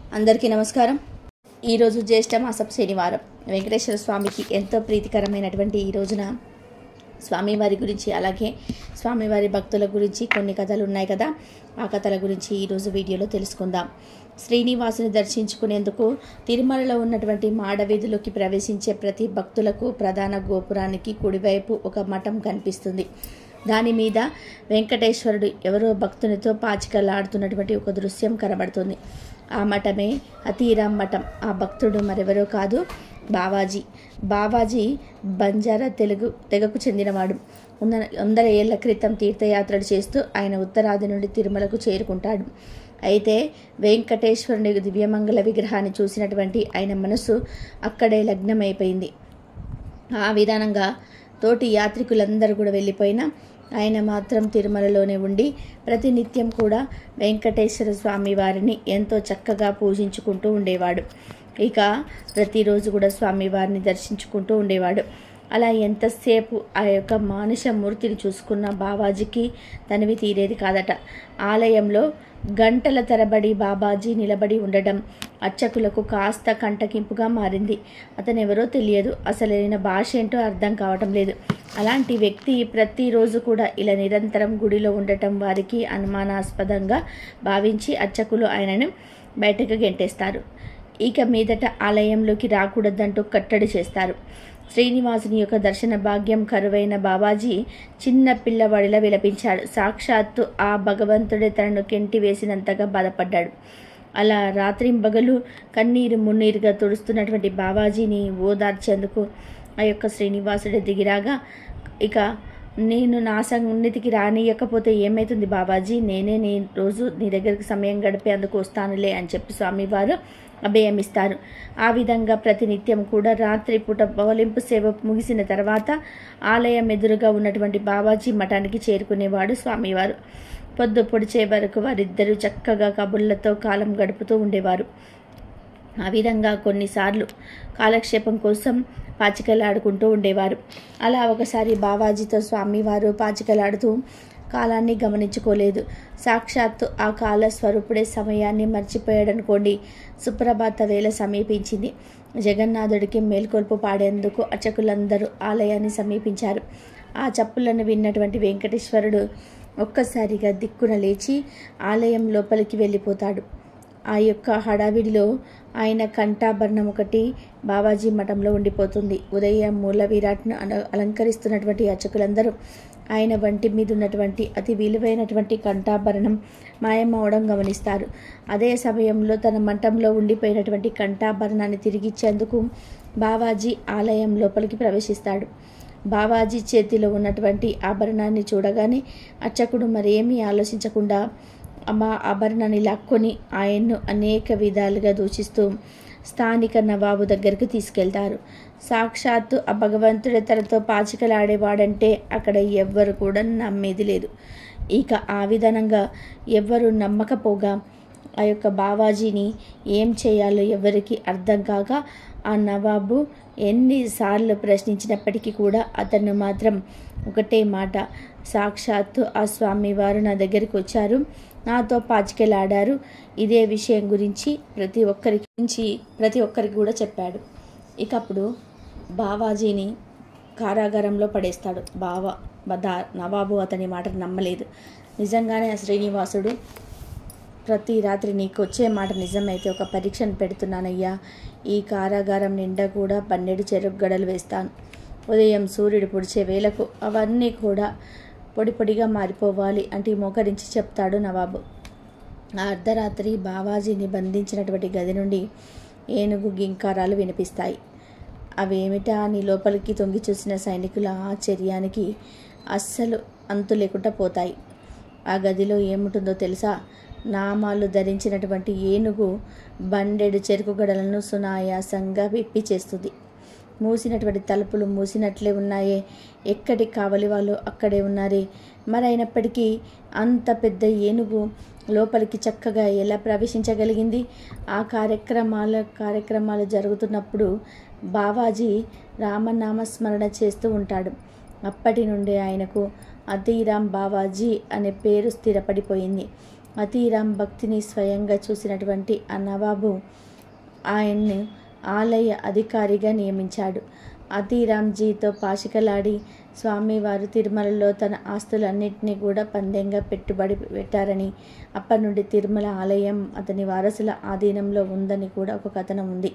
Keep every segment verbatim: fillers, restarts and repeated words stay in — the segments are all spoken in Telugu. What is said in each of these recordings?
అందరికీ నమస్కారం। ఈరోజు జ్యేష్ఠ మాసపు శనివారం వెంకటేశ్వర స్వామికి ఎంతో ప్రీతికరమైనటువంటి ఈ రోజున స్వామివారి గురించి అలాగే స్వామివారి భక్తుల గురించి కొన్ని కథలు ఉన్నాయి కదా, ఆ కథల గురించి ఈరోజు వీడియోలో తెలుసుకుందాం। శ్రీనివాసుని దర్శించుకునేందుకు తిరుమలలో ఉన్నటువంటి మాడవీధులోకి ప్రవేశించే ప్రతి భక్తులకు ప్రధాన గోపురానికి కుడివైపు ఒక మఠం కనిపిస్తుంది। దాని మీద వెంకటేశ్వరుడు ఎవరో భక్తునితో పాచికలాడుతున్నటువంటి ఒక దృశ్యం కనబడుతుంది। ఆ మఠమే అతీరాం మఠం। ఆ భక్తుడు మరెవరో కాదు, బావాజీ। బావాజీ బంజారా తెలుగు తెగకు చెందినవాడు। వందల ఏళ్ల క్రితం తీర్థయాత్రలు చేస్తూ ఆయన ఉత్తరాది నుండి తిరుమలకు చేరుకుంటాడు। అయితే వెంకటేశ్వరుని దివ్యమంగళ విగ్రహాన్ని చూసినటువంటి ఆయన మనసు అక్కడే లగ్నమైపోయింది। ఆ విధానంగా తోటి యాత్రికులందరూ కూడా వెళ్ళిపోయినా ఆయన మాత్రం తిరుమలలోనే ఉండి ప్రతినిత్యం కూడా వెంకటేశ్వర స్వామి వారిని ఎంతో చక్కగా పూజించుకుంటూ ఉండేవాడు। ఇక ప్రతిరోజు కూడా స్వామివారిని దర్శించుకుంటూ ఉండేవాడు। అలా ఎంతసేపు ఆ యొక్క మానుష మూర్తిని చూసుకున్న బావాజీకి తనివి తీరేది కాదట। ఆలయంలో గంటల తరబడి బాబాజీ నిలబడి ఉండడం అర్చకులకు కాస్త కంటకింపుగా మారింది। అతను ఎవరో తెలియదు, అసలైన భాష ఏంటో అర్థం కావటం లేదు। అలాంటి వ్యక్తి ప్రతిరోజు కూడా ఇలా నిరంతరం గుడిలో ఉండటం వారికి అనుమానాస్పదంగా భావించి అర్చకులు ఆయనను బయటకు గెంటేస్తారు। ఇక మీదట ఆలయంలోకి రాకూడదంటూ కట్టడి చేస్తారు। శ్రీనివాసుని యొక్క దర్శన భాగ్యం కరువైన బాబాజీ చిన్న పిల్లవాడిలా విలపించాడు। సాక్షాత్తు ఆ భగవంతుడే తనను కెంటి వేసినంతగా బాధపడ్డాడు। అలా రాత్రింబగలు కన్నీరు మున్నీరుగా తుడుస్తున్నటువంటి బాబాజీని ఓదార్చేందుకు ఆ యొక్క శ్రీనివాసుడే దిగిరాగా, ఇక నేను నా సన్నిధికి రానియకపోతే ఏమవుతుంది బాబాజీ, నేనే నీ రోజు నీ దగ్గరికి సమయం గడిపేందుకు వస్తానులే అని చెప్పి స్వామివారు అభయమిస్తారు। ఆ విధంగా ప్రతినిత్యం కూడా రాత్రిపూట పవలింపు సేవ ముగిసిన తర్వాత ఆలయం ఎదురుగా ఉన్నటువంటి బాబాజీ మఠానికి చేరుకునేవాడు స్వామివారు। పొద్దు పొడిచే వరకు వారిద్దరూ చక్కగా కబుర్లతో కాలం గడుపుతూ ఉండేవారు। ఆ విధంగా కొన్నిసార్లు కాలక్షేపం కోసం పాచికలాడుకుంటూ ఉండేవారు। అలా ఒకసారి బావాజీతో స్వామివారు పాచికలాడుతూ కాలాన్ని గమనించుకోలేదు। సాక్షాత్తు ఆ కాల స్వరూపుడే సమయాన్ని మర్చిపోయాడనుకోండి। సుప్రభాత వేళ సమీపించింది। జగన్నాథుడికి మేల్కొల్పు పాడేందుకు అర్చకులందరూ ఆలయాన్ని సమీపించారు। ఆ చప్పులను విన్నటువంటి వెంకటేశ్వరుడు ఒక్కసారిగా దిక్కున లేచి ఆలయం లోపలికి వెళ్ళిపోతాడు। ఆ యొక్క హడావిడిలో ఆయన కంఠాభరణం ఒకటి బావాజీ మఠంలో ఉండిపోతుంది। ఉదయం మూల విరాట్ను అలంకరిస్తున్నటువంటి అర్చకులందరూ ఆయన వంటి మీద ఉన్నటువంటి అతి విలువైనటువంటి కంఠాభరణం మాయమవడం గమనిస్తారు। అదే సమయంలో తన మఠంలో ఉండిపోయినటువంటి కంఠాభరణాన్ని తిరిగిచ్చేందుకు బావాజీ ఆలయం లోపలికి ప్రవేశిస్తాడు। బావాజీ చేతిలో ఉన్నటువంటి ఆభరణాన్ని చూడగానే అర్చకుడు మరేమీ ఆలోచించకుండా మా ఆభరణాన్ని లాక్కొని ఆయన్ను అనేక విధాలుగా దూషిస్తూ స్థానిక నవాబు దగ్గరికి తీసుకెళ్తారు। సాక్షాత్తు ఆ భగవంతుడే తనతో పాచికలాడేవాడంటే అక్కడ ఎవ్వరు కూడా నమ్మేది లేదు। ఇక ఆ విధానంగా ఎవ్వరు నమ్మకపోగా ఆ యొక్క బావాజీని ఏం చేయాలో ఎవరికి అర్థం కాక ఆ నవాబు ఎన్నిసార్లు ప్రశ్నించినప్పటికీ కూడా అతను మాత్రం ఒకటే మాట, సాక్షాత్తు ఆ స్వామివారు నా దగ్గరికి వచ్చారు, నాతో పాచికలాడారు, ఇదే విషయం గురించి ప్రతి ఒక్కరికి గురించి ప్రతి ఒక్కరికి కూడా చెప్పాడు। ఇక అప్పుడు బావాజీని కారాగారంలో పడేస్తాడు బావా బదా నవాబు అతని మాటను నమ్మలేదు। నిజంగానే ఆ శ్రీనివాసుడు ప్రతి రాత్రి నీకు వచ్చే మాట నిజమైతే ఒక పరీక్షను పెడుతున్నానయ్యా, ఈ కారాగారం నిండా కూడా పన్నెండు చెరుకు గడలు వేస్తాను, ఉదయం సూర్యుడు పొడిచే వేళకు అవన్నీ కూడా పొడి పొడిగా మారిపోవాలి అంటే మోకరించి చెప్తాడు నవాబు। ఆ అర్ధరాత్రి బావాజీని బంధించినటువంటి గది నుండి ఏనుగు గింకారాలు వినిపిస్తాయి। అవేమిటా అని లోపలికి తొంగి చూసిన సైనికుల ఆశ్చర్యానికి అస్సలు అంతు లేకుండా పోతాయి। ఆ గదిలో ఏముంటుందో తెలుసా? నామాలు ధరించినటువంటి ఏనుగు బండెడు చెరుకు గడలను సునాయాసంగా విప్పి చేస్తుంది। మూసినటువంటి తలుపులు మూసినట్లే ఉన్నాయే, ఎక్కడి కావలి వాళ్ళు అక్కడే ఉన్నారే, మరైనప్పటికీ అంత పెద్ద ఏనుగు లోపలికి చక్కగా ఎలా ప్రవేశించగలిగింది? ఆ కార్యక్రమాల కార్యక్రమాలు జరుగుతున్నప్పుడు బావాజీ రామనామస్మరణ చేస్తూ ఉంటాడు। అప్పటి నుండి ఆయనకు అతీరాం బావాజీ అనే పేరు స్థిరపడిపోయింది। అతీరామ్ భక్తిని స్వయంగా చూసినటువంటి ఆ నవాబు ఆయన్ని ఆలయ అధికారిగా నియమించాడు. అతీరామ్జీతో పాచికలాడి స్వామివారు తిరుమలలో తన ఆస్తులన్నింటినీ కూడా పందెంగా పెట్టుబడి పెట్టారని, అప్పటి నుండి తిరుమల ఆలయం అతని వారసుల ఆధీనంలో ఉందని కూడా ఒక కథనం ఉంది.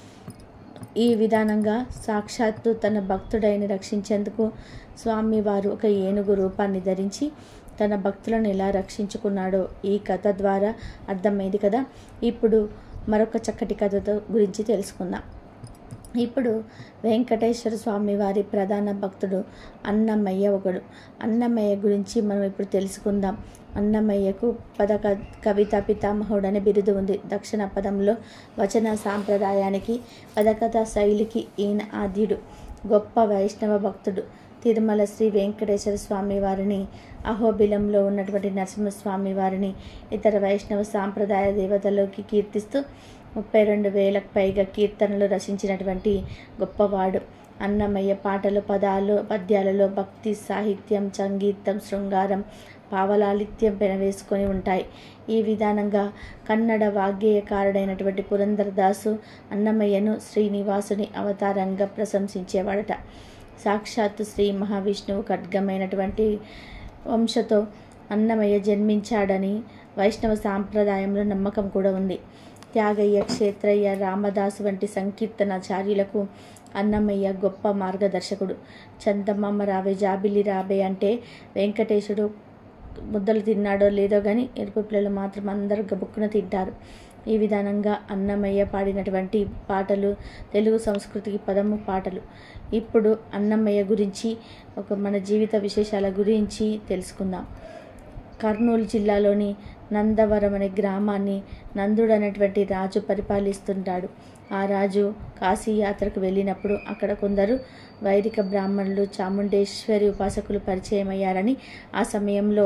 ఈ విధానంగా సాక్షాత్తు తన భక్తుడైన రక్షించేందుకు స్వామివారు ఒక ఏనుగు రూపాన్ని ధరించి తన భక్తులను ఎలా రక్షించుకున్నాడో ఈ కథ ద్వారా అర్థమైంది కదా. ఇప్పుడు మరొక చక్కటి కథతో గురించి తెలుసుకుందాం. ఇప్పుడు వెంకటేశ్వర స్వామి వారి ప్రధాన భక్తుడు అన్నమయ్య ఒకడు. అన్నమయ్య గురించి మనం ఇప్పుడు తెలుసుకుందాం. అన్నమయ్యకు పద కవితా పితామహుడు అనే బిరుదు ఉంది. దక్షిణ పదంలో వచన సాంప్రదాయానికి, పదకథా శైలికి ఈయన ఆద్యుడు. గొప్ప వైష్ణవ భక్తుడు. తిరుమల శ్రీ వెంకటేశ్వర స్వామి వారిని, అహోబిలంలో ఉన్నటువంటి నరసింహస్వామి వారిని, ఇతర వైష్ణవ సాంప్రదాయ దేవతలోకి కీర్తిస్తూ ముప్పై రెండు వేలకు పైగా కీర్తనలు రచించినటువంటి గొప్పవాడు. అన్నమయ్య పాటలు, పదాలు, పద్యాలలో భక్తి, సాహిత్యం, సంగీతం, శృంగారం, పావలాలిత్యం పెనవేసుకొని ఉంటాయి. ఈ విధానంగా కన్నడ వాగ్గేయకారుడైనటువంటి పురందరదాసు అన్నమయ్యను శ్రీనివాసుని అవతారంగా ప్రశంసించేవాడట. సాక్షాత్తు శ్రీ మహావిష్ణువు ఖడ్గమైనటువంటి వంశతో అన్నమయ్య జన్మించాడని వైష్ణవ సాంప్రదాయంలో నమ్మకం కూడా ఉంది. త్యాగయ్య, క్షేత్రయ్య, రామదాసు వంటి సంకీర్తనాచార్యులకు అన్నమయ్య గొప్ప మార్గదర్శకుడు. చందమామ రావే జాబిలి రాబే అంటే వెంకటేశుడు ముద్దలు తిన్నాడో లేదో కానీ ఎరుపు పిల్లలు మాత్రం అందరూ గబుక్కున తింటారు. ఈ విధానంగా అన్నమయ్య పాడినటువంటి పాటలు తెలుగు సంస్కృతికి పదము పాటలు. ఇప్పుడు అన్నమయ్య గురించి ఒక మన జీవిత విశేషాల గురించి తెలుసుకుందాం. కర్నూలు జిల్లాలోని నందవరం అనే గ్రామాన్ని నందుడు అనేటువంటి రాజు పరిపాలిస్తుంటాడు. ఆ రాజు కాశీ యాత్రకు వెళ్ళినప్పుడు అక్కడ కొందరు వైదిక బ్రాహ్మణులు, చాముండేశ్వరి ఉపాసకులు పరిచయం అయ్యారని, ఆ సమయంలో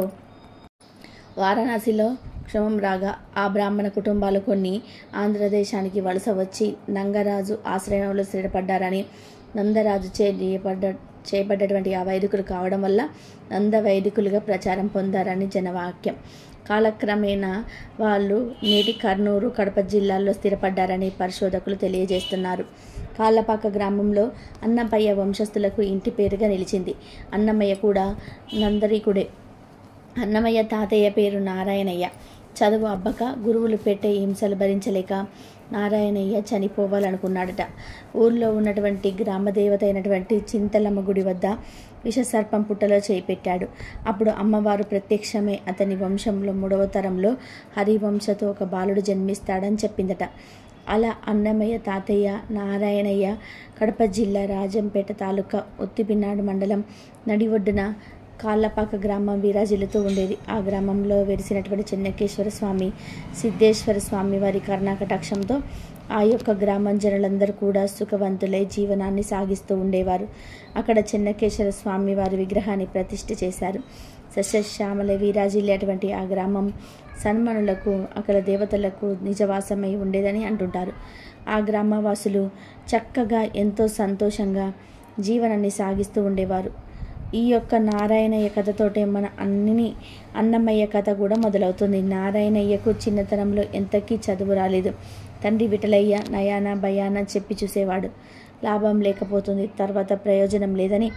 వారణాసిలో క్షమం రాగా ఆ బ్రాహ్మణ కుటుంబాలు కొన్ని ఆంధ్రదేశానికి వలస వచ్చి నంగరాజు ఆశ్రయంలో స్థిరపడ్డారని, నందరాజు చే చేయబడ్డ చేయబడ్డటువంటి ఆ వైదికులు కావడం వల్ల నంద వైదికులుగా ప్రచారం పొందారని జనవాక్యం. కాలక్రమేణా వాళ్ళు నేటి కర్నూలు, కడప జిల్లాల్లో స్థిరపడ్డారని పరిశోధకులు తెలియజేస్తున్నారు. కాళ్ళపాక గ్రామంలో అన్నమయ్య వంశస్థులకు ఇంటి పేరుగా నిలిచింది. అన్నమయ్య కూడా నందరీకుడే. అన్నమయ్య తాతయ్య పేరు నారాయణయ్య. చదువు అబ్బక, గురువులు పెట్టే హింసలు భరించలేక నారాయణయ్య చనిపోవాలనుకున్నాడట. ఊర్లో ఉన్నటువంటి గ్రామదేవత అయినటువంటి చింతలమ్మ గుడి వద్ద విషసర్పం పుట్టలో చేయి పెట్టాడు. అప్పుడు అమ్మవారు ప్రత్యక్షమే అతని వంశంలో మూడవ తరంలో హరివంశతో ఒక బాలుడు జన్మిస్తాడని చెప్పిందట. అలా అన్నమయ్య తాతయ్య నారాయణయ్య కడప జిల్లా రాజంపేట తాలూకా ఒత్తిపినాడు మండలం నడి ఒడ్డున కాళ్ళపాక గ్రామం విరాజిల్లుతూ ఉండేది. ఆ గ్రామంలో వెలిసినటువంటి చెన్నకేశ్వర స్వామి, సిద్ధేశ్వర స్వామి వారి కరుణాకటాక్షంతో ఆ యొక్క గ్రామం జనులందరూ కూడా సుఖవంతులై జీవనాన్ని సాగిస్తూ ఉండేవారు. అక్కడ చెన్నకేశ్వర స్వామి వారి విగ్రహాన్ని ప్రతిష్ఠ చేశారు. సస్యశ్యామల విరాజిల్లేటువంటి ఆ గ్రామం సన్మనులకు, అక్కడ దేవతలకు నిజవాసమై ఉండేదని అంటుంటారు. ఆ గ్రామవాసులు చక్కగా ఎంతో సంతోషంగా జీవనాన్ని సాగిస్తూ ఉండేవారు. ఈ యొక్క నారాయణయ్య కథతోటే మన అన్ని అన్నమయ్య కథ కూడా మొదలవుతుంది. నారాయణయ్యకు చిన్నతనంలో ఎంతకీ చదువు రాలేదు. తండ్రి విఠలయ్య నయాన భయాన చెప్పి చూసేవాడు. లాభం లేకపోతుంది, తర్వాత ప్రయోజనం లేదని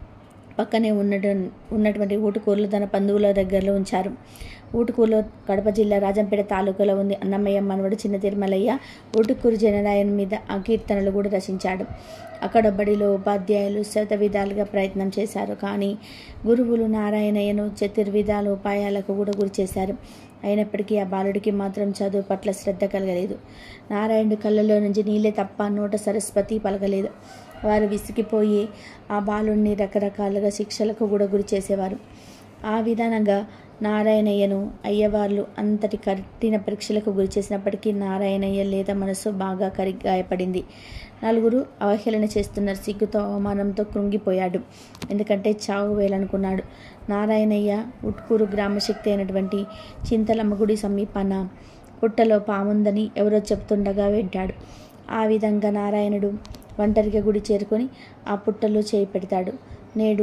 పక్కనే ఉన్నటు ఉన్నటువంటి ఊటుకూరులో తన బంధువుల దగ్గరలో ఉంచారు. ఊటుకూరులో కడప జిల్లా రాజంపేట తాలూకాలో ఉంది. అన్నమయ్య మనవడు చిన్న తిరుమలయ్య ఊటుకూరు జనరాయన్ మీద ఆ కీర్తనలు కూడా రచించాడు. అక్కడ బడిలో ఉపాధ్యాయులు శత విధాలుగా ప్రయత్నం చేశారు. కానీ గురువులు నారాయణయ్యను చతుర్విధాల ఉపాయాలకు కూడా గురి చేశారు. అయినప్పటికీ ఆ బాలుడికి మాత్రం చదువు పట్ల శ్రద్ధ కలగలేదు. నారాయణుడి కళ్ళలో నుంచి నీళ్ళే తప్ప నోట సరస్వతి పలకలేదు. వారు విసిగిపోయి ఆ బాలుడిని రకరకాలుగా శిక్షలకు కూడా గురి చేసేవారు. ఆ విధానంగా నారాయణయ్యను అయ్యవార్లు అంతటి కఠిన పరీక్షలకు గురి చేసినప్పటికీ నారాయణయ్య లేత మనసు బాగా కరి గాయపడింది. నలుగురు అవహేళన చేస్తున్నారు. సిగ్గుతో అవమానంతో కృంగిపోయాడు. ఎందుకంటే చావు వేలనుకున్నాడు. నారాయణయ్య ఉట్కూరు గ్రామశక్తి అయినటువంటి చింతలమ్మ గుడి సమీపాన పుట్టలో పాముందని ఎవరో చెప్తుండగా వింటాడు. ఆ విధంగా నారాయణుడు ఒంటరిగా గుడి చేరుకొని ఆ పుట్టలో చేయి పెడతాడు. నేడు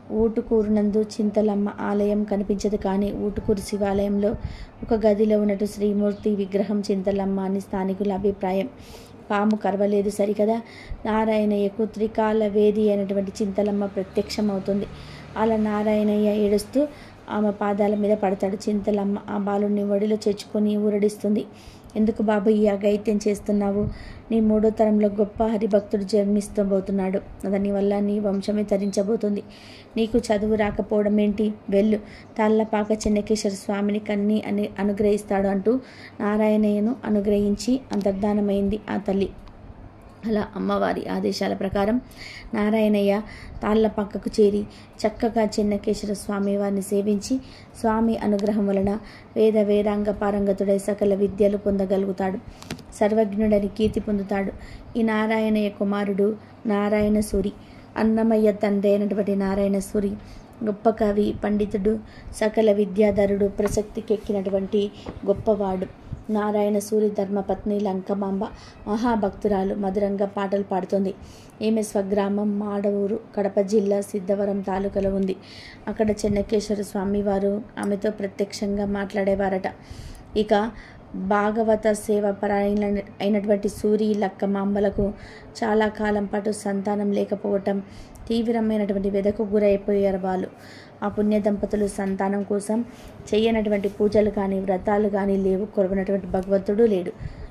ఊటుకూరునందు చింతలమ్మ ఆలయం కనిపించదు, కానీ ఊటుకూరు శివాలయంలో ఒక గదిలో ఉన్నట్టు శ్రీమూర్తి విగ్రహం చింతలమ్మ అని స్థానికుల అభిప్రాయం. పాము కరవలేదు సరికదా, నారాయణయ్యకు త్రికాల వేది అయినటువంటి చింతలమ్మ ప్రత్యక్షమవుతుంది. అలా నారాయణయ్య ఏడుస్తూ ఆమె పాదాల మీద పడతాడు. చింతలమ్మ ఆ బాలుడిని ఒడిలో చేర్చుకొని ఊరడిస్తుంది. ఎందుకు బాబు ఈ అఘాయిత్యం చేస్తున్నావు? నీ మూడో తరంలో గొప్ప హరిభక్తుడు జన్మిస్తబోతున్నాడు. దాని వల్ల నీ వంశమే తరించబోతుంది. నీకు చదువు రాకపోవడం ఏంటి? వెళ్ళు, తాళ్లపాక చెన్నకేశ్వర స్వామిని కన్ని అని అనుగ్రహిస్తాడు అంటూ నారాయణయ్యను అనుగ్రహించి అంతర్ధానమైంది ఆ తల్లి. అలా అమ్మవారి ఆదేశాల ప్రకారం నారాయణయ్య తాళ్లపాకకు చేరి చక్కగా చెన్నకేశ్వర స్వామి వారిని సేవించి స్వామి అనుగ్రహం వలన వేద వేదాంగ పారంగతుడై సకల విద్యలు పొందగలుగుతాడు. సర్వజ్ఞుడని కీర్తి పొందుతాడు. ఈ నారాయణయ్య కుమారుడు నారాయణ సూరి. అన్నమయ్య తండ్రి అయినటువంటి నారాయణ సూరి గొప్ప కవి, పండితుడు, సకల విద్యాధరుడు, ప్రసక్తికెక్కినటువంటి గొప్పవాడు. నారాయణ సూరి ధర్మపత్ని లంకమాంబ మహాభక్తురాలు మధురంగా పాటలు పాడుతుంది. ఈమె స్వగ్రామం మాడవూరు, కడప జిల్లా సిద్ధవరం తాలూకాలో ఉంది. అక్కడ చెన్నకేశ్వర స్వామి వారు ఆమెతో ప్రత్యక్షంగా మాట్లాడేవారట. ఇక భాగవత సేవ పరాయణ అయినటువంటి సూరి లక్కమాంబలకు చాలా కాలం పాటు సంతానం లేకపోవటం, తీవ్రమైనటువంటి వెదకు గురైపోయారు వాళ్ళు. ఆ పుణ్య దంపతులు సంతానం కోసం చేయనటువంటి పూజలు కానీ వ్రతాలు కానీ లేవు. కొరవనటువంటి భగవంతుడు లేడు.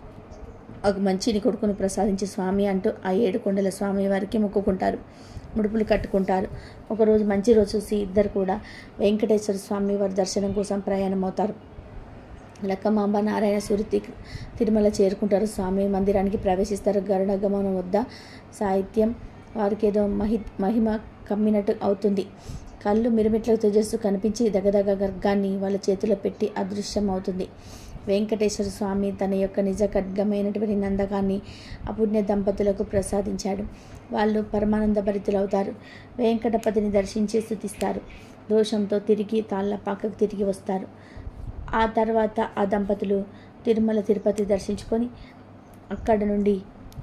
ఒక మంచిని కొడుకును ప్రసాదించి స్వామి అంటూ ఆ ఏడు కొండల స్వామి వారికి మొక్కుకుంటారు, ముడుపులు కట్టుకుంటారు. ఒకరోజు మంచి రోజు చూసి ఇద్దరు కూడా వెంకటేశ్వర స్వామి వారి దర్శనం కోసం ప్రయాణం అవుతారు. లక్కమాంబ నారాయణ సూరి తిరుమల చేరుకుంటారు. స్వామి మందిరానికి ప్రవేశిస్తారు. గరుడ గమనం వద్ద సాహిత్యం వారికి ఏదో మహి మహిమ కమ్మినట్టు అవుతుంది. కళ్ళు మిరుమిట్లకు తేజస్సు కనిపించి దగదగ గర్గాన్ని వాళ్ళ చేతిలో పెట్టి అదృశ్యం అవుతుంది. వెంకటేశ్వర స్వామి తన యొక్క నిజ ఖడ్గమైనటువంటి నందకాన్ని అపుణ్య దంపతులకు ప్రసాదించాడు. వాళ్ళు పరమానంద భరితులవుతారు. వెంకటపతిని దర్శించి స్తుతిస్తారు. దోషంతో తిరిగి తాళ్లపాకకు తిరిగి వస్తారు. ఆ తర్వాత ఆ దంపతులు తిరుమల తిరుపతి దర్శించుకొని అక్కడ నుండి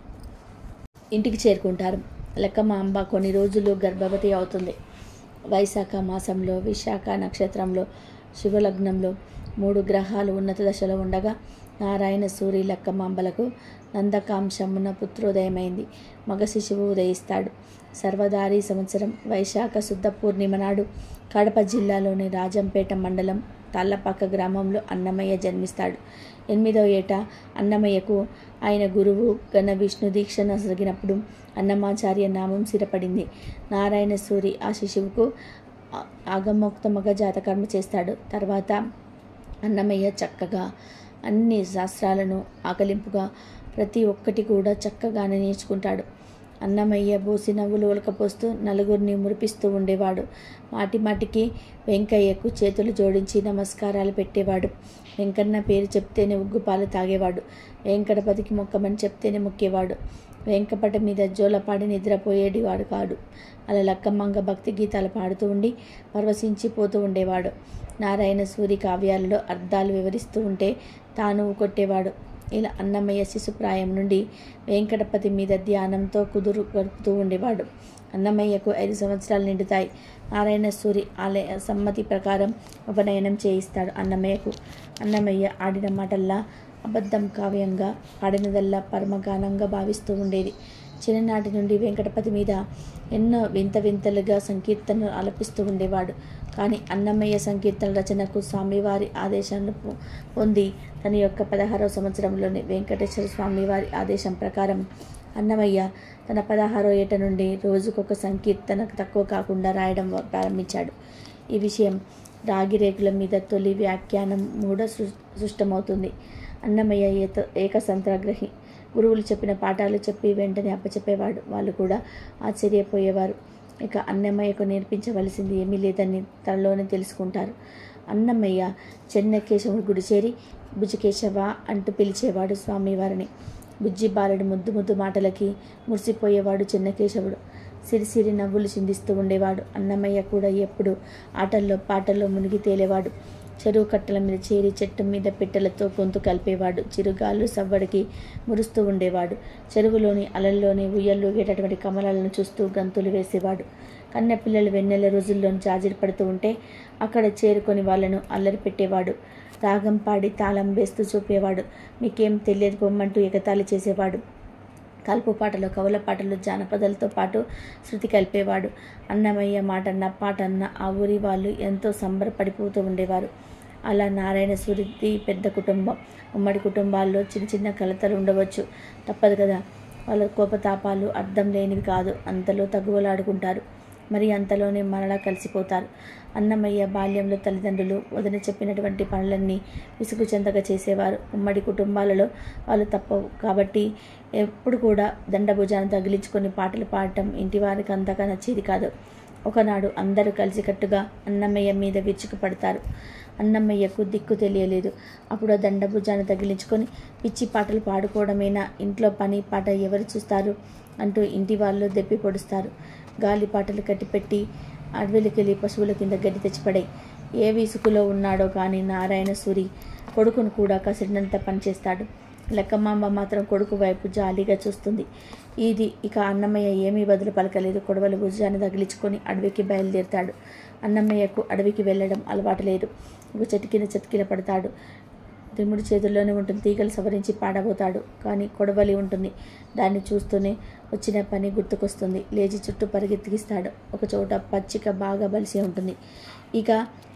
ఇంటికి చేరుకుంటారు. లక్కమాంబ కొన్ని రోజులు గర్భవతి అవుతుంది. వైశాఖ మాసంలో విశాఖ నక్షత్రంలో శుభలగ్నంలో మూడు గ్రహాలు ఉన్నత దశలో ఉండగా నారాయణ సూరి లక్కమాంబలకు నందకాంశమున పుత్రోదయమైంది. మగ శిశువు ఉదయిస్తాడు. సర్వదారి సంవత్సరం వైశాఖ శుద్ధ పూర్ణిమ నాడు కడప జిల్లాలోని రాజంపేట మండలం తాళ్లపాక గ్రామంలో అన్నమయ్య జన్మిస్తాడు. ఎనిమిదవ ఏట అన్నమయ్యకు ఆయన గురువు ఘన విష్ణు దీక్షను జరిగినప్పుడు అన్నమాచార్య నామం స్థిరపడింది. నారాయణ సూరి ఆ శిశువుకు ఆగమోక్తముగా జాతకర్మ చేస్తాడు. తర్వాత అన్నమయ్య చక్కగా అన్ని శాస్త్రాలను ఆకలింపుగా ప్రతి ఒక్కటి కూడా చక్కగానే నేర్చుకుంటాడు. అన్నమయ్య బోసి నవ్వులు ఒలకపోస్తూ నలుగురిని మురిపిస్తూ ఉండేవాడు. మాటి మాటికి వెంకయ్యకు చేతులు జోడించి నమస్కారాలు పెట్టేవాడు. వెంకన్న పేరు చెప్తేనే ఉగ్గుపాలు తాగేవాడు. వెంకటపతికి మొక్కమని చెప్తేనే మొక్కేవాడు. వెంకపట మీద జోలపాడి నిద్రపోయేటివాడు కాడు. అలా లక్కమ్మంగ భక్తి గీతాలు పాడుతూ ఉండి పరవశించిపోతూ ఉండేవాడు. నారాయణ సూరి కావ్యాలలో అర్థాలు వివరిస్తూ ఉంటే తాను కొట్టేవాడు. ఇలా అన్నమయ్య శిశుప్రాయం నుండి వెంకటపతి మీద ధ్యానంతో కుదురు గడుపుతూ ఉండేవాడు. అన్నమయ్యకు ఐదు సంవత్సరాలు నిండుతాయి. నారాయణ సూరి ఆలయ సమ్మతి ప్రకారం ఉపనయనం చేయిస్తాడు అన్నమయ్యకు. అన్నమయ్య ఆడిన మాటల్లా అబద్ధం కావ్యంగా, పాడినదల్లా పరమగానంగా భావిస్తూ ఉండేది. చిన్ననాటి నుండి వెంకటపతి మీద ఎన్నో వింత వింతలుగా సంకీర్తనలు ఆలపిస్తూ ఉండేవాడు. కానీ అన్నమయ్య సంకీర్తన రచనకు స్వామివారి ఆదేశాలను పొంది తన యొక్క పదహారవ సంవత్సరంలోని వెంకటేశ్వర స్వామివారి ఆదేశం ప్రకారం అన్నమయ్య తన పదహారో ఏట నుండి రోజుకొక సంకీర్తన తక్కువ కాకుండా రాయడం ప్రారంభించాడు. ఈ విషయం రాగిరేకుల మీద తొలి వ్యాఖ్యానం మూడ సృష్టమవుతుంది. అన్నమయ్య ఏత ఏకసంత్రగ్రహి. గురువులు చెప్పిన పాఠాలు చెప్పి వెంటనే అప్పచెప్పేవాడు. వాళ్ళు కూడా ఆశ్చర్యపోయేవారు. ఇక అన్నమయ్యకు నేర్పించవలసింది ఏమీ లేదని తనలోనే తెలుసుకుంటారు. అన్నమయ్య చెన్నకేశవుడి గుడి చేరి బుజ్జికేశవ అంటూ పిలిచేవాడు స్వామివారిని. బుజ్జి బాలుడి ముద్దు ముద్దు మాటలకి మురిసిపోయేవాడు చెన్నకేశవుడు. సిరిసిరి నవ్వులు చిందిస్తూ ఉండేవాడు. అన్నమయ్య కూడా ఎప్పుడు ఆటల్లో పాటల్లో మునిగి తేలేవాడు. చెరువు కట్టల మీద చేరి చెట్టు మీద పిట్టలతో గొంతు కలిపేవాడు. చిరుగాళ్ళు సవ్వడికి మురుస్తూ ఉండేవాడు. చెరువులోని అలల్లోని ఉయ్యల్లూగేటటువంటి కమలాలను చూస్తూ గంతులు వేసేవాడు. కన్నెపిల్లలు వెన్నెల రోజుల్లో జాజిరి పడుతూ ఉంటే అక్కడ చేరుకొని వాళ్ళను అల్లరి పెట్టేవాడు. రాగం పాడి తాళం వేస్తూ చూపేవాడు. మీకేం తెలియదు పొమ్మంటూ ఎగతాళి చేసేవాడు. కలుపు పాటలు, కవుల పాటలు, జానపదాలతో పాటు శృతి కలిపేవాడు. అన్నమయ్య మాటన్న పాటన్న ఆ ఊరి వాళ్ళు ఎంతో సంబరపడిపోతూ ఉండేవారు. అలా నారాయణ సూరిది పెద్ద కుటుంబం. ఉమ్మడి కుటుంబాల్లో చిన్న చిన్న కలతలు ఉండవచ్చు, తప్పదు కదా. వాళ్ళ కోపతాపాలు అర్థం లేనివి కాదు. అంతలో తగువలాడుకుంటారు, మరి అంతలోనే మరలా కలిసిపోతారు. అన్నమయ్య బాల్యంలో తల్లిదండ్రులు వదిన చెప్పినటువంటి పనులన్నీ విసుగు చెందగా చేసేవారు. ఉమ్మడి కుటుంబాలలో వాళ్ళు తప్పవు కాబట్టి ఎప్పుడు కూడా దండభుజాన్ని తగిలించుకొని పాటలు పాడటం ఇంటి వారికి అంతగా నచ్చేది కాదు. ఒకనాడు అందరూ కలిసికట్టుగా అన్నమయ్య మీద విరుచుకుపడతారు. అన్నమయ్యకు దిక్కు తెలియలేదు. అప్పుడు ఆ దండభుజాన్ని తగిలించుకొని పిచ్చి పాటలు పాడుకోవడమేనా, ఇంట్లో పని పాట ఎవరు చూస్తారు అంటూ ఇంటి వాళ్ళు దెప్పి పొడుస్తారు. గాలి పాటలు కట్టిపెట్టి అడవిలకెళ్ళి పశువుల కింద గడ్డి తెచ్చిపడాయి. ఏ విసుకులో ఉన్నాడో కానీ నారాయణ సూరి కొడుకును కూడా కసిరినంత పనిచేస్తాడు. లెక్కమాంబ మాత్రం కొడుకు వైపు జాలీగా చూస్తుంది. ఇది ఇక అన్నమయ్య ఏమీ బదులు పలకలేదు. కొడవలి భుజాన్ని తగిలించుకొని అడవికి బయలుదేరుతాడు. అన్నమయ్యకు అడవికి వెళ్ళడం అలవాటు లేదు. ఒక చెట్టుకిన చెట్టుకిన పడతాడు. తిమ్ముడి చేతుల్లోనే ఉంటుంది. తీగలు సవరించి పాడబోతాడు. కానీ కొడవలి ఉంటుంది. దాన్ని చూస్తూనే వచ్చిన పని గుర్తుకొస్తుంది. లేచి చుట్టూ పరిగెత్తిస్తాడు. ఒక చోట పచ్చిక బాగా బలిసి ఉంటుంది. ఇక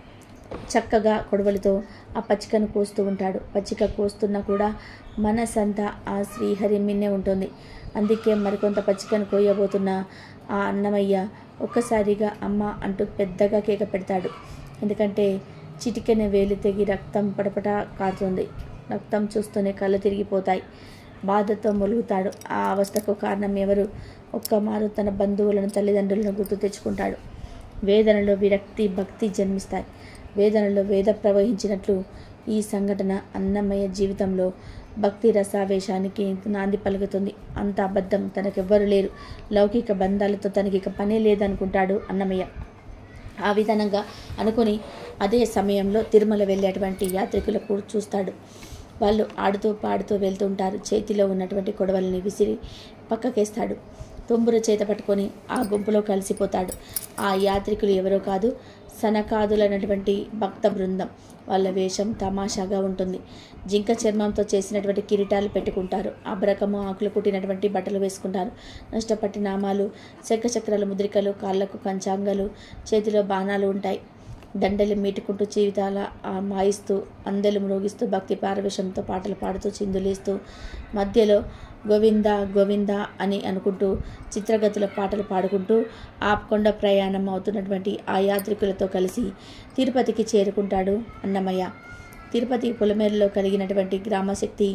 చక్కగా కొడవలితో ఆ పచ్చికను కోస్తూ ఉంటాడు. పచ్చిక కోస్తున్నా కూడా మనసంతా ఆ శ్రీహరి మిన్నే ఉంటుంది. అందుకే మరికొంత పచ్చికను కోయబోతున్న ఆ అన్నమయ్య ఒక్కసారిగా అమ్మ అంటూ పెద్దగా కేక పెడతాడు. ఎందుకంటే చిటికెన వేలు తెగి రక్తం పడపట కారుతుంది. రక్తం చూస్తూనే కళ్ళు తిరిగిపోతాయి. బాధతో మొలుగుతాడు. ఆ అవస్థకు కారణం ఎవరు? ఒక్కమారు తన బంధువులను, తల్లిదండ్రులను గుర్తు తెచ్చుకుంటాడు. వేదనలో విరక్తి, భక్తి జన్మిస్తాయి. వేదనలో వేద ప్రవహించినట్లు ఈ సంఘటన అన్నమయ్య జీవితంలో భక్తి రసావేశానికి నాంది పలుకుతుంది. అంత అబద్ధం, తనకెవ్వరు లేరు, లౌకిక బంధాలతో తనకి ఇక పనే లేదనుకుంటాడు అన్నమయ్య. ఆ విధానంగా అనుకుని అదే సమయంలో తిరుమల వెళ్ళేటువంటి యాత్రికులకు చూస్తాడు. వాళ్ళు ఆడుతూ పాడుతూ వెళ్తుంటారు. చేతిలో ఉన్నటువంటి కొడవలిని విసిరి పక్కకేస్తాడు. తుంబురు చేత పట్టుకొని ఆ గుంపులో కలిసిపోతాడు. ఆ యాత్రికులు ఎవరో కాదు, సనకాదులైనటువంటి భక్త బృందం. వాళ్ళ వేషం తమాషాగా ఉంటుంది. జింక చర్మంతో చేసినటువంటి కిరీటాలు పెట్టుకుంటారు. అబ్రకము ఆకులు కుట్టినటువంటి బట్టలు వేసుకుంటారు. నష్టపట్టి నామాలు, శంఖచక్రాల ముద్రికలు, కాళ్లకు కంచాంగాలు, చేతిలో బాణాలు ఉంటాయి. దండలు మీటుకుంటూ జీవితాల మాయిస్తూ అందెలు మ్రోగిస్తూ భక్తి పారవేశంతో పాటలు పాడుతూ చిందులేస్తూ మధ్యలో గోవింద గోవింద అని అనుకుంటూ చిత్రగతుల పాటలు పాడుకుంటూ ఆ కొండ ప్రయాణం అవుతున్నటువంటి ఆ యాత్రికులతో కలిసి తిరుపతికి చేరుకుంటాడు అన్నమయ్య. తిరుపతి పొలమేరులో కలిగినటువంటి గ్రామశక్తి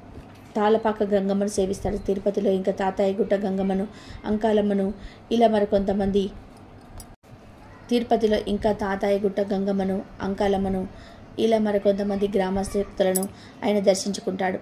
తాళపాక గంగమ్మను సేవిస్తాడు. తిరుపతిలో ఇంకా తాతాయి గుట్ట గంగమ్మను, అంకాలమ్మను, ఇలా మరికొంతమంది తిరుపతిలో ఇంకా తాతాయి గుట్ట గంగమ్మను, అంకాలమ్మను, ఇలా మరికొంతమంది గ్రామశక్తులను ఆయన దర్శించుకుంటాడు.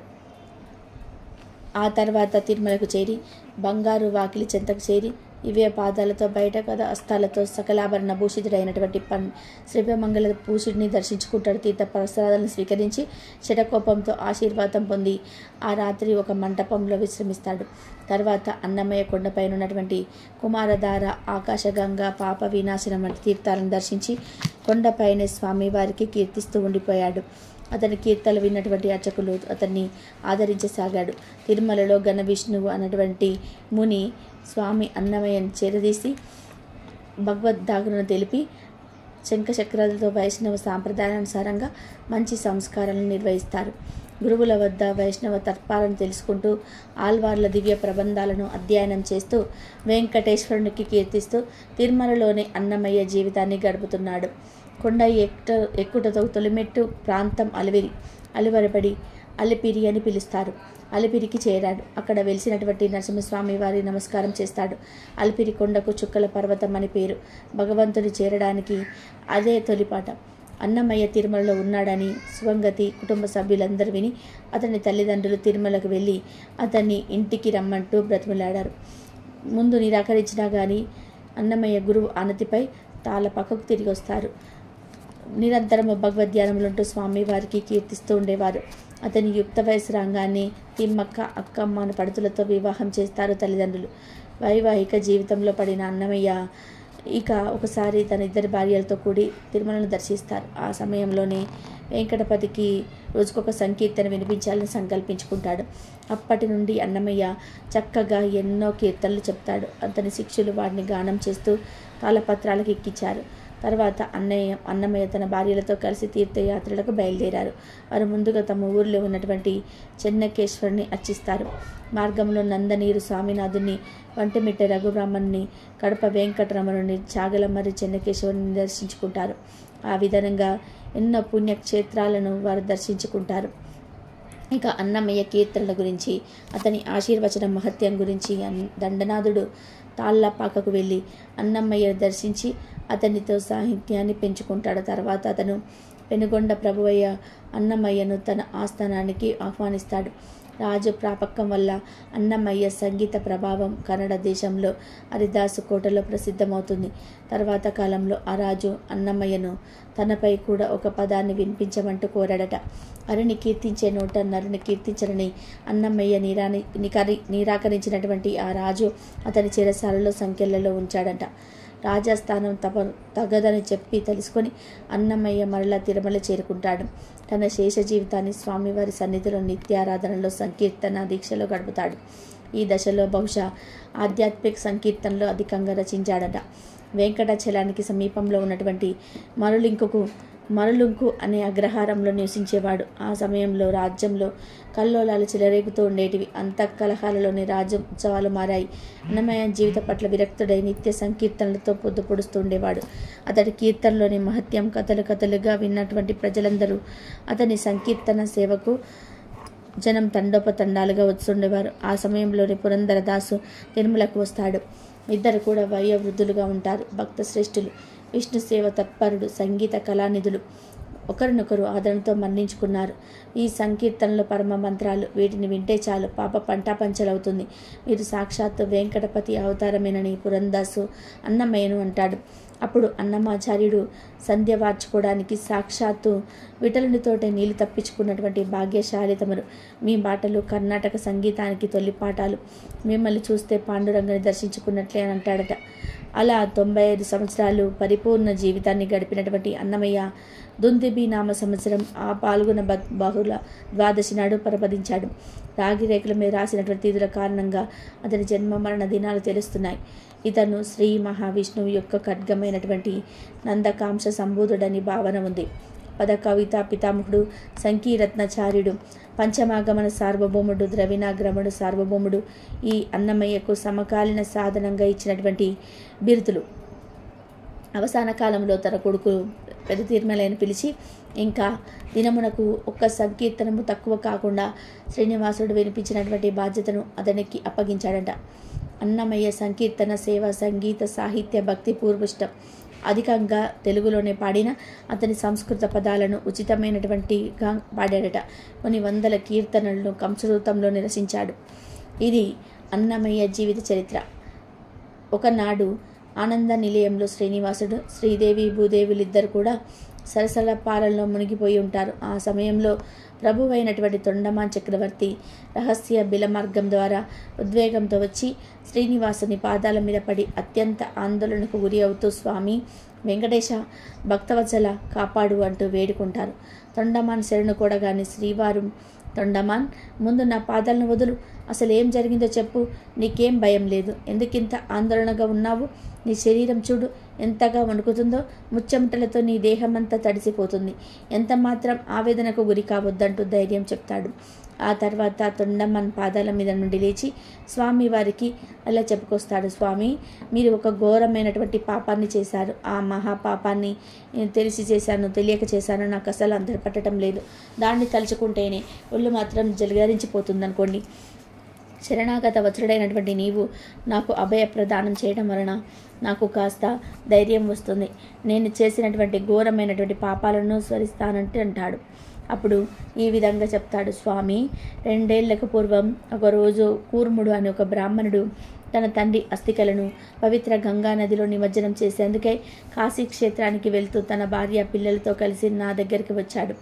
ఆ తర్వాత తిరుమలకు చేరి బంగారు వాకిలి చెంతకు చేరి ఇవే పాదాలతో బయట కథ హస్తాలతో సకలాభరణ భూషితుడైనటువంటి పన్ శ్రీమంగళ భూషుడిని దర్శించుకుంటాడు. తీర్థ ప్రసాదాలను స్వీకరించి శటకోపంతో ఆశీర్వాదం పొంది ఆ రాత్రి ఒక మంటపంలో విశ్రమిస్తాడు. తర్వాత అన్నమయ్య కొండపైన ఉన్నటువంటి కుమారధార, ఆకాశగంగా, పాప వినాశనం వంటి తీర్థాలను దర్శించి కొండపైనే స్వామివారికి కీర్తిస్తూ ఉండిపోయాడు. అతని కీర్తనలు విన్నటువంటి అర్చకులు అతన్ని ఆదరించసాగాడు. తిరుమలలో ఘన విష్ణువు అన్నటువంటి ముని స్వామి అన్నమయ్యను చేరదీసి భగవద్ధాగులను తెలిపి శంఖచక్రాలతో వైష్ణవ సాంప్రదాయానుసారంగా మంచి సంస్కారాలను నిర్వహిస్తారు. గురువుల వద్ద వైష్ణవ తర్పాలను తెలుసుకుంటూ ఆల్వార్ల దివ్య ప్రబంధాలను అధ్యయనం చేస్తూ వెంకటేశ్వరునికి కీర్తిస్తూ తిరుమలలోని అన్నమయ్య జీవితాన్ని గడుపుతున్నాడు. కొండ ఎక్కుట ఎక్కుటతో తొలిమెట్టు ప్రాంతం అలివిరి. అలివరపడి అలిపిరి అని పిలుస్తారు. అలిపిరికి చేరాడు. అక్కడ వెలిసినటువంటి నరసింహస్వామి వారి నమస్కారం చేస్తాడు. అలిపిరి కొండకు చుక్కల పర్వతం అని పేరు. భగవంతుని చేరడానికి అదే తొలిపాట. అన్నమయ్య తిరుమలలో ఉన్నాడని శివంగతి కుటుంబ సభ్యులందరూ విని అతని తల్లిదండ్రులు తిరుమలకు వెళ్ళి అతన్ని ఇంటికి రమ్మంటూ బ్రతిమలాడారు. ముందు నిరాకరించినా కానీ అన్నమయ్య గురువు ఆనతిపై తాళ పక్కకు తిరిగి వస్తారు. నిరంతరం భగవద్ధ్యానములుంటూ స్వామి వారికి కీర్తిస్తూ ఉండేవారు. అతని యుక్త వయసు రాగానే తిమ్మక్క, అక్కమ్మ అనే పడుతులతో వివాహం చేస్తారు తల్లిదండ్రులు. వైవాహిక జీవితంలో పడిన అన్నమయ్య ఇక ఒకసారి తన ఇద్దరి భార్యలతో కూడి తిరుమలను దర్శిస్తారు. ఆ సమయంలోనే వెంకటపతికి రోజుకొక సంకీర్తన వినిపించాలని సంకల్పించుకుంటాడు. అప్పటి నుండి అన్నమయ్య చక్కగా ఎన్నో కీర్తనలు చెప్తాడు. అతని శిష్యులు వాటిని గానం చేస్తూ తాళపత్రాలకు ఎక్కించారు. తర్వాత అన్నయ్య అన్నమయ్య తన భార్యలతో కలిసి తీర్థయాత్రలకు బయలుదేరారు. వారు ముందుగా తమ ఊరిలో ఉన్నటువంటి చెన్నకేశ్వరుని అర్చిస్తారు. మార్గంలో నందనీరు స్వామినాథుని, వంటమిట్ట రఘుబ్రాహ్మణుని, కడప వెంకటరమణుని, చాగలమర్రి చెన్నకేశ్వరుని దర్శించుకుంటారు. ఆ విధంగా ఎన్నో పుణ్యక్షేత్రాలను వారు దర్శించుకుంటారు. ఇక అన్నమయ్య కీర్తనల గురించి, అతని ఆశీర్వచన మహత్యం గురించి దండనాథుడు తాళ్లపాకకు వెళ్ళి అన్నమయ్య దర్శించి అతనితో సాహిత్యాన్ని పెంచుకుంటాడు. తర్వాత అతను పెనుగొండ ప్రభువయ్య అన్నమయ్యను తన ఆస్థానానికి ఆహ్వానిస్తాడు. రాజు ప్రాపకం వల్ల అన్నమయ్య సంగీత ప్రభావం కన్నడ దేశంలో హరిదాసు కోటలో ప్రసిద్ధమవుతుంది. తర్వాత కాలంలో ఆ రాజు అన్నమయ్యను తనపై కూడా ఒక పదాన్ని వినిపించమంటూ కోరాడట. హరిని కీర్తించే నోట నరుని కీర్తించరని అన్నమయ్య నిరాని నికరి నిరాకరించినటువంటి ఆ రాజు అతని చెరసాలలో సంఖ్యలలో ఉంచాడట. రాజస్థానం తప తగదని చెప్పి తెలుసుకొని అన్నమయ్య మరలా తిరుమల చేరుకుంటాడు. తన శేష జీవితాన్ని స్వామివారి సన్నిధిలో నిత్యారాధనలో సంకీర్తన దీక్షలో గడుపుతాడు. ఈ దశలో బహుశా ఆధ్యాత్మిక సంకీర్తనలో అధికంగా రచించాడట. వెంకటాచలానికి సమీపంలో ఉన్నటువంటి మరులింకుకు మరులుంకు అనే అగ్రహారంలో నివసించేవాడు. ఆ సమయంలో రాజ్యంలో కల్లోలాలు చెలరేగుతూ ఉండేటివి. అంతఃకలహాలలోని రాజ్యం ఉత్సవాలు మారాయి. అన్నమయ్య జీవిత పట్ల విరక్తుడై నిత్య సంకీర్తనలతో పొద్దు పొడుస్తూ ఉండేవాడు. అతడి కీర్తనలోని మహత్యం కథలు కథలుగా విన్నటువంటి ప్రజలందరూ అతని సంకీర్తన సేవకు జనం తండోపతండాలుగా వస్తుండేవారు. ఆ సమయంలోని పురంధరదాసు తిరుమలకు వస్తాడు. ఇద్దరు కూడా వయోవృద్ధులుగా ఉంటారు. భక్త శ్రేష్ఠులు, విష్ణు సేవ తత్పరుడు, సంగీత కళానిధులు. ఒకరినొకరు ఆదరణతో మన్నించుకున్నారు. ఈ సంకీర్తనలు పరమ మంత్రాలు. వీటిని వింటే చాలు పాప పంటాపంచలవుతుంది. మీరు సాక్షాత్తు వెంకటపతి అవతారమేనని పురందాసు అన్నమయ్యను అంటాడు. అప్పుడు అన్నమాచార్యుడు సంధ్య వార్చుకోవడానికి సాక్షాత్తు విఠలునితోటే నీళ్లు తప్పించుకున్నటువంటి భాగ్యశాలి తమరు. మీ బాటలు కర్ణాటక సంగీతానికి తొలి పాఠాలు. మిమ్మల్ని చూస్తే పాండురంగని దర్శించుకున్నట్లే అని అంటాడట. అలా తొంభై ఐదు సంవత్సరాలు పరిపూర్ణ జీవితాన్ని గడిపినటువంటి అన్నమయ్య దుందిబి నామ సంవత్సరం ఆ పాల్గొన బహుళ ద్వాదశి నాడు పరపదించాడు. రాగి రేకుల మీద రాసినటువంటి తీదుల కారణంగా అతని జన్మ మరణ దినాలు తెలుస్తున్నాయి. ఇతను శ్రీ మహావిష్ణువు యొక్క ఖడ్గమైనటువంటి నందకాంశ సంబూధుడని భావన ఉంది. పద కవిత పితామహుడు, సంకీరత్నచార్యుడు, పంచమాగమన సార్వభౌముడు, ద్రవిణాగ్రముడు సార్వభౌముడు ఈ అన్నమయ్యకు సమకాలీన సాధనంగా ఇచ్చినటువంటి బిరుదులు. అవసాన కాలంలో తన కొడుకు పెద్ద తిరుమలని పిలిచి ఇంకా దినమునకు ఒక్క సంకీర్తనము తక్కువ కాకుండా శ్రీనివాసుడు వినిపించినటువంటి బాధ్యతను అతనికి అప్పగించాడట. అన్నమయ్య సంకీర్తన సేవ సంగీత సాహిత్య భక్తి పూర్విష్టం. అధికంగా తెలుగులోనే పాడిన అతని సంస్కృత పదాలను ఉచితమైనటువంటిగా పాడాడట. కొన్ని వందల కీర్తనలను కంసరూతంలోనే రచించాడు. ఇది అన్నమయ్య జీవిత చరిత్ర. ఒకనాడు ఆనంద నిలయంలో శ్రీనివాసుడు, శ్రీదేవి భూదేవులిద్దరు కూడా సరసల పాలనలో మునిగిపోయి ఉంటారు. ఆ సమయంలో ప్రభువైనటువంటి తొండమాన్ చక్రవర్తి రహస్య బిలమార్గం ద్వారా ఉద్వేగంతో వచ్చి శ్రీనివాసుని పాదాల మీద పడి అత్యంత ఆందోళనకు గురి అవుతూ స్వామి వెంకటేశ భక్తవత్సల కాపాడు అంటూ వేడుకుంటారు. తొండమాన్ శరణు కూడగానే శ్రీవారు తొండమాన్ ముందు నా పాదాలను వదులు, అసలు ఏం జరిగిందో చెప్పు, నీకేం భయం లేదు, ఎందుకింత ఆందోళనగా ఉన్నావు, నీ శరీరం చూడు ఎంతగా వణుకుతుందో, ముచ్చెమటలతో నీ దేహమంతా తడిసిపోతుంది, ఎంత మాత్రం ఆవేదనకు గురి కావద్దంటూ ధైర్యం చెప్తాడు. ఆ తర్వాత తొండమ్మన్ పాదాల మీద నుండి లేచి స్వామి వారికి అలా చెప్పుకొస్తాడు. స్వామి, మీరు ఒక ఘోరమైనటువంటి పాపాన్ని చేశారు. ఆ మహాపాపాన్ని తెలిసి చేశాను, తెలియక చేశాను, నాకు అసలు అందరి పట్టడం లేదు. దాన్ని తలుచుకుంటేనే ఒళ్ళు మాత్రం జలగరించిపోతుందనుకోండి. శరణాగత వత్సరుడైనటువంటి నీవు నాకు అభయ ప్రదానం చేయడం వలన నాకు కాస్త ధైర్యం వస్తుంది. నేను చేసినటువంటి ఘోరమైనటువంటి పాపాలను స్మరిస్తానంటే అంటాడు. అప్పుడు ఈ విధంగా చెప్తాడు. స్వామి, రెండేళ్లకు పూర్వం ఒకరోజు కూర్ముడు అనే ఒక బ్రాహ్మణుడు తన తండ్రి అస్థికలను పవిత్ర గంగా నదిలో నిమజ్జనం చేసేందుకై కాశీ క్షేత్రానికి వెళ్తూ తన భార్య పిల్లలతో కలిసి నా దగ్గరికి వచ్చాడు.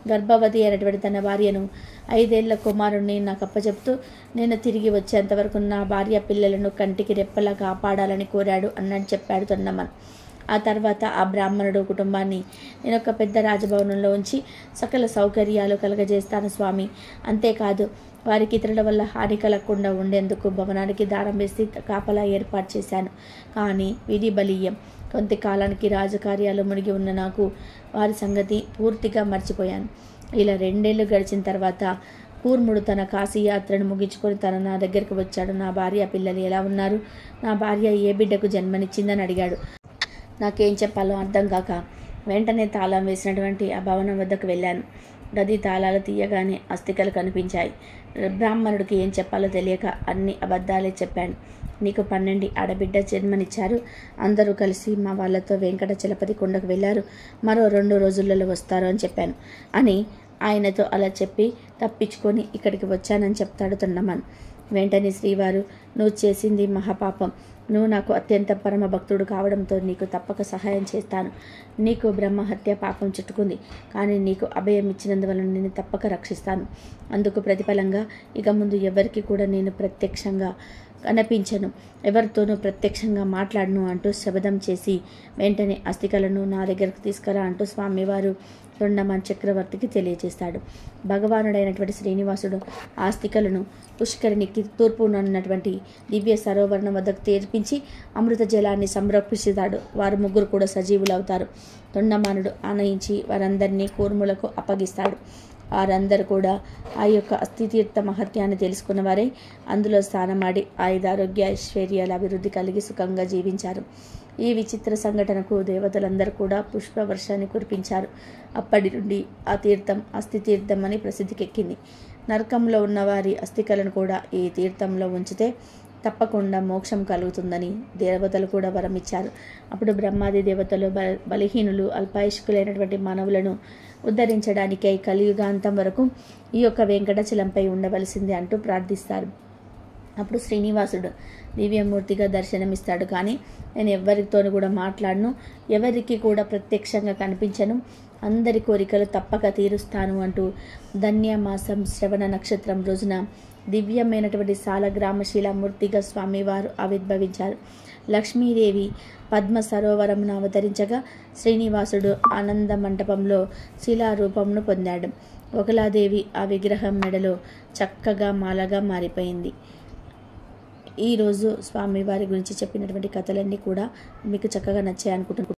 గర్భవతి అయినటువంటి తన భార్యను ఐదేళ్ల కుమారుణ్ణి నాకు అప్పచెప్తూ నేను తిరిగి వచ్చేంతవరకు నా భార్య పిల్లలను కంటికి రెప్పలా కాపాడాలని కోరాడు అన్నట్టు చెప్పాడు తొండమాన్. ఆ తర్వాత ఆ బ్రాహ్మణుడు కుటుంబాన్ని నేను ఒక పెద్ద రాజభవనంలో ఉంచి సకల సౌకర్యాలు కలగజేస్తాను స్వామి. అంతేకాదు వారికి ఇతరుల వల్ల హాని కలగకుండా ఉండేందుకు భవనానికి దారం వేసి కాపలా ఏర్పాటు చేశాను. కానీ విధి బలీయం. కొంతకాలానికి రాజకార్యాలు మునిగి ఉన్న నాకు వారి సంగతి పూర్తిగా మర్చిపోయాను. ఇలా రెండేళ్లు గడిచిన తర్వాత కూర్ముడు తన కాశీయాత్రను ముగించుకొని తన నా దగ్గరకు వచ్చాడు. నా భార్య పిల్లలు ఎలా ఉన్నారు, నా భార్య ఏ బిడ్డకు జన్మనిచ్చిందని అడిగాడు. నాకేం చెప్పాలో అర్థం కాక వెంటనే తాళం వేసినటువంటి ఆ భవనం వద్దకు వెళ్ళాను. గది తాళాలు తీయగానే అస్థికలు కనిపించాయి. బ్రాహ్మణుడికి ఏం చెప్పాలో తెలియక అన్ని అబద్ధాలే చెప్పాను. నీకు పన్నెండు ఆడబిడ్డ జన్మనిచ్చారు. అందరూ కలిసి మా వాళ్ళతో వెంకటచలపతి కొండకు వెళ్ళారు. మరో రెండు రోజులలో వస్తారు అని చెప్పాను అని ఆయనతో అలా చెప్పి తప్పించుకొని ఇక్కడికి వచ్చానని చెప్తాడు తొండమాన్. వెంటనే శ్రీవారు, నువ్వు చేసింది మహాపాపం. నువ్వు నాకు అత్యంత పరమ భక్తుడు కావడంతో నీకు తప్పక సహాయం చేస్తాను. నీకు బ్రహ్మహత్య పాపం చుట్టుకుంది, కానీ నీకు అభయం ఇచ్చినందువలన నేను తప్పక రక్షిస్తాను. అందుకు ప్రతిఫలంగా ఇక ముందు ఎవరికి కూడా నేను ప్రత్యక్షంగా కనిపించను, ఎవరితోనూ ప్రత్యక్షంగా మాట్లాడను అంటూ శబదం చేసి వెంటనే అస్థికలను నా దగ్గరకు తీసుకురా అంటూ స్వామివారు తొండమాన్ చక్రవర్తికి తెలియజేస్తాడు. భగవానుడైనటువంటి శ్రీనివాసుడు ఆ అస్థికలను పుష్కరిణికి తూర్పున ఉన్నటువంటి దివ్య సరోవరణం వద్దకు తెరిపించి అమృత జలాన్ని సంరక్షిస్తాడు. వారు ముగ్గురు కూడా సజీవులవుతారు. తొండమానుడు ఆనయించి వారందరినీ కూర్ములకు అప్పగిస్తాడు. వారందరూ కూడా ఆ యొక్క అస్థితీర్థ మహత్యాన్ని తెలుసుకున్న వారై అందులో స్నానమాడి ఆయుధారోగ్య ఐశ్వర్యాల అభివృద్ధి కలిగి సుఖంగా జీవించారు. ఈ విచిత్ర సంఘటనకు దేవతలందరూ కూడా పుష్పవర్షాన్ని కురిపించారు. అప్పటి నుండి ఆ తీర్థం అస్థితీర్థం అని ప్రసిద్ధికెక్కింది. నరకంలో ఉన్న వారి అస్థికలను కూడా ఈ తీర్థంలో ఉంచితే తప్పకుండా మోక్షం కలుగుతుందని దేవతలు కూడా వరం ఇచ్చారు. అప్పుడు బ్రహ్మాది దేవతలు బ బలహీనులు అల్పాయుష్కులైనటువంటి మానవులను ఉద్ధరించడానికై కలియుగాంతం వరకు ఈ యొక్క వెంకటాచలంపై ఉండవలసింది అంటూ ప్రార్థిస్తారు. అప్పుడు శ్రీనివాసుడు దివ్యమూర్తిగా దర్శనమిస్తాడు. కానీ నేను ఎవరితోనూ కూడా మాట్లాడను, ఎవరికి కూడా ప్రత్యక్షంగా కనిపించను, అందరి కోరికలు తప్పక తీరుస్తాను అంటూ ధన్యమాసం శ్రవణ నక్షత్రం రోజున దివ్యమైనటువంటి సాలగ్రామశీలామూర్తిగా స్వామివారు ఆవిర్భవించారు. లక్ష్మీదేవి పద్మ సరోవరమును అవతరించగా శ్రీనివాసుడు ఆనంద మంటపంలో శిలారూపమును పొందాడు. ఒకలాదేవి ఆ విగ్రహం మెడలో చక్కగా మాలగా మారిపోయింది. ఈరోజు స్వామివారి గురించి చెప్పినటువంటి కథలన్నీ కూడా మీకు చక్కగా నచ్చాయి అనుకుంటున్నాను.